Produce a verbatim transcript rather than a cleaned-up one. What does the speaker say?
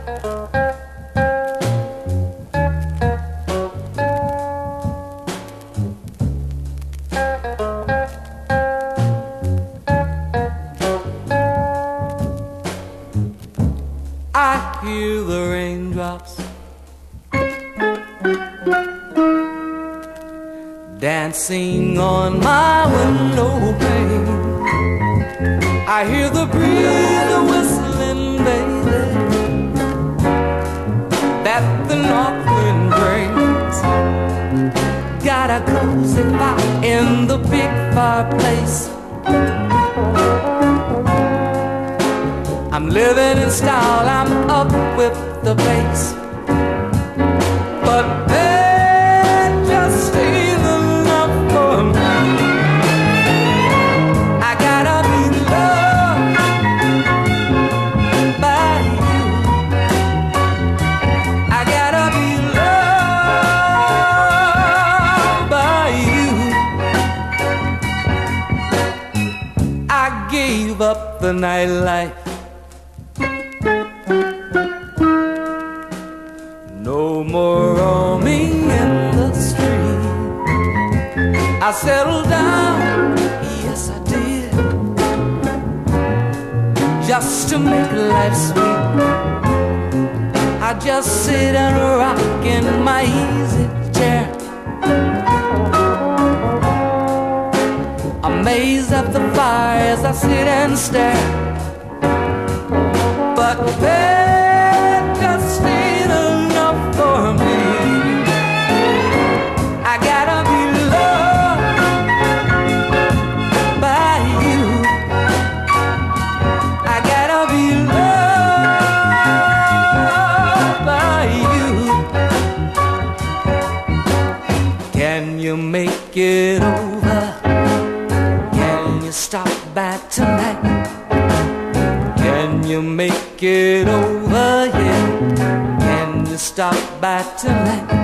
I hear the raindrops dancing on my window pane. I hear the breeze whistling, baby, that the north wind brings. Got a cozy fire in the big fireplace. I'm living in style, I'm up with the bass. But that just ain't enough for me. I gotta be loved by you. I gotta be loved by you. I gave up the nightlife. No more roaming in the street. I settled down, yes I did, just to make life sweet. I just sit and rock in my easy chair, amazed at the fire as I sit and stare. But that just ain't enough for me. I gotta be loved by you. I gotta be loved by you. Can you make it over? Can you stop by tonight? Can you make it over, yeah? Can you stop by tonight?